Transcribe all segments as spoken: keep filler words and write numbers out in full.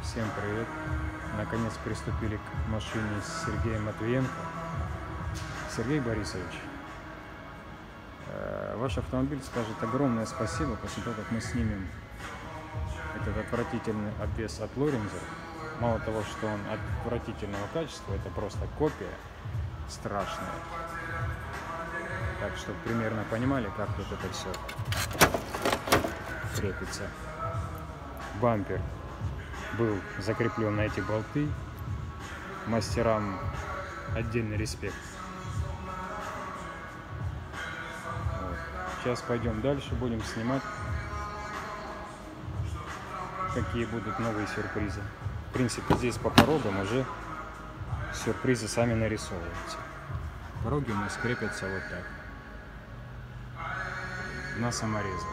Всем привет! Наконец приступили к машине с Сергеем Матвиенко. Сергей Борисович, ваш автомобиль скажет огромное спасибо после того, как мы снимем этот отвратительный обвес от Лоренза. Мало того, что он отвратительного качества, это просто копия страшная. Так, чтобы примерно понимали, как тут это все крепится. Бампер был закреплен на эти болты. Мастерам отдельный респект. Вот. Сейчас пойдем дальше, будем снимать, какие будут новые сюрпризы. В принципе, здесь по порогам уже сюрпризы сами нарисовываются. Пороги у нас крепятся вот так, на саморезы.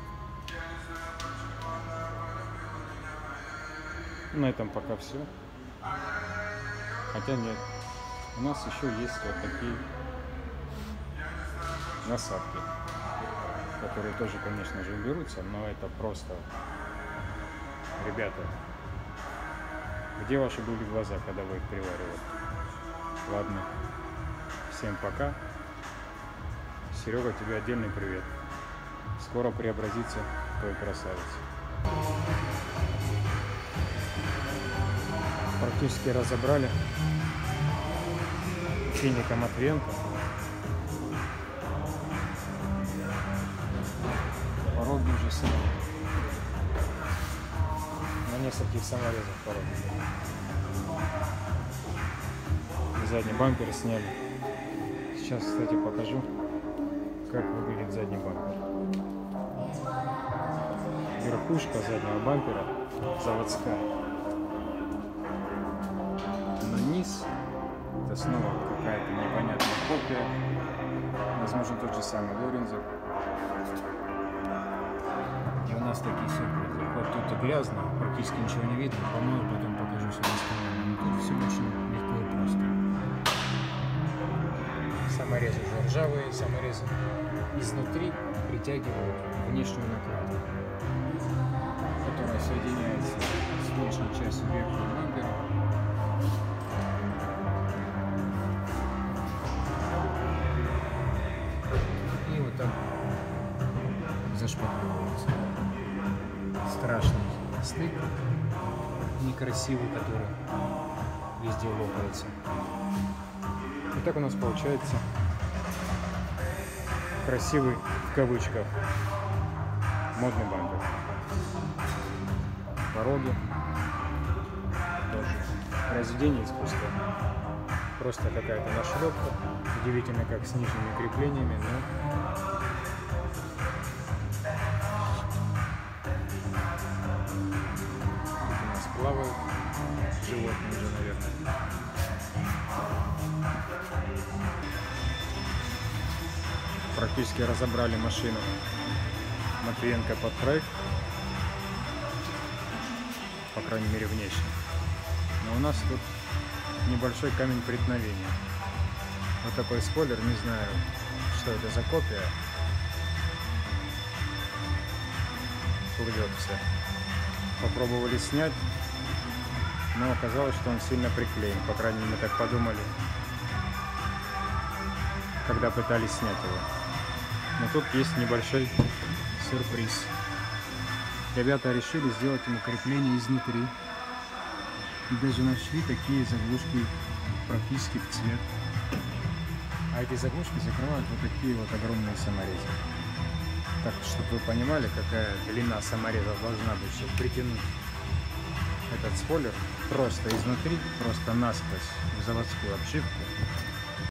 На этом пока все. Хотя нет, у нас еще есть вот такие насадки, которые тоже, конечно же, уберутся, но это просто, ребята, где ваши были глаза, когда вы их приваривали? Ладно, всем пока. Серега, тебе отдельный привет. Скоро преобразится твой красавец. Практически разобрали финика Матвиенко. Пороги уже сняли. На нескольких саморезах пороги. Задний бампер сняли. Сейчас, кстати, покажу, как выглядит задний бампер. Верхушка заднего бампера заводская. Но низ — это снова какая-то непонятная копия. Возможно, тот же самый Лорензо. И у нас такие сюрпризы. Вот тут и грязно, практически ничего не видно. Помою, потом покажу все остальное. Но тут все очень легко и просто. Саморезы уже ржавые, саморезы изнутри притягивают внешнюю накладку, которая соединяется с внешней частью верхнего бампера. И вот так зашпаклевывается. Страшный стык, некрасивый, который везде лопается. И так у нас получается красивый, в кавычках, модный бампер. Пороги тоже произведение искусства. Просто какая-то нашлепка. Удивительно, как с нижними креплениями, но у нас плавают животные уже, наверное. Практически разобрали машину Матвиенко под проект, по крайней мере внешне. Но у нас тут небольшой камень преткновения. Вот такой спойлер, не знаю, что это за копия. Плывет все. Попробовали снять, но оказалось, что он сильно приклеен. По крайней мере, мы так подумали, когда пытались снять его. Но тут есть небольшой сюрприз. Ребята решили сделать ему крепление изнутри. И даже нашли такие заглушки практически в цвет. А эти заглушки закрывают вот такие вот огромные саморезы. Так, чтобы вы понимали, какая длина самореза должна быть, чтобы притянуть этот спойлер просто изнутри, просто насквозь в заводскую обшивку.